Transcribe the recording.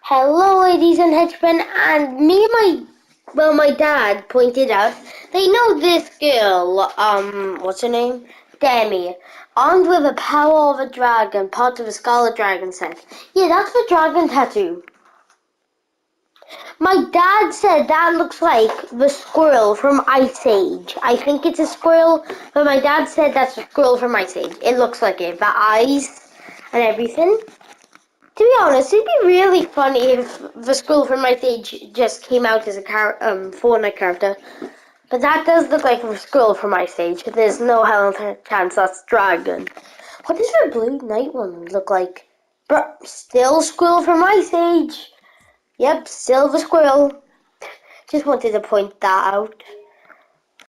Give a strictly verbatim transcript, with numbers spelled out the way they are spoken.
Hello, ladies and henchmen, and me and my, well, my dad pointed out they know this girl, um, what's her name? Demi, armed with the power of a dragon, part of a scarlet dragon set. Yeah, that's the dragon tattoo. My dad said that looks like the squirrel from Ice Age. I think it's a squirrel, but my dad said that's a squirrel from Ice Age. It looks like it, the eyes and everything. To be honest, it'd be really funny if the school from my stage just came out as a char- um, Fortnite character. But that does look like a school from my stage. There's no hell of a chance that's Dragon. What does the Blue Knight one look like? But still Squirrel from my stage. Yep, still the Squirrel. Just wanted to point that out.